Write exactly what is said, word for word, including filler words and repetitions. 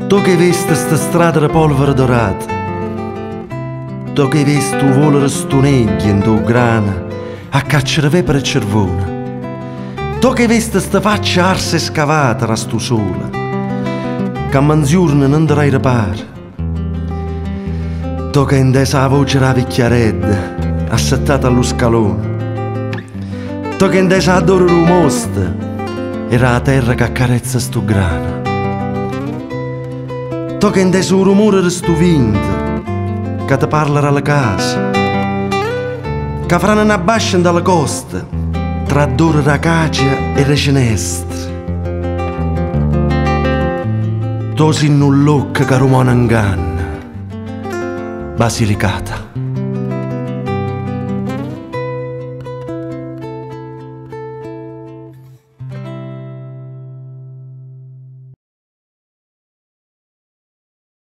Tu che hai visto sta strada di polvere dorata, tu che hai visto volere sto neggio in tu grana a cacciare vepere e cervone, tu che hai visto sta faccia arsa e scavata a sto sole, che a mangiurne non darai riparo, tu che hai inteso la voce della vecchiaredda assettata allo scalone, tu che hai inteso l'odore rumosta era la terra che accarezza sto grano, tu che hai inteso il rumore di sto vento che ti parla alla casa, che faranno una bascia dalla costa tra d'ora d'acacia e recinestre. Tu sei un lucca che rumona inganna, Basilicata.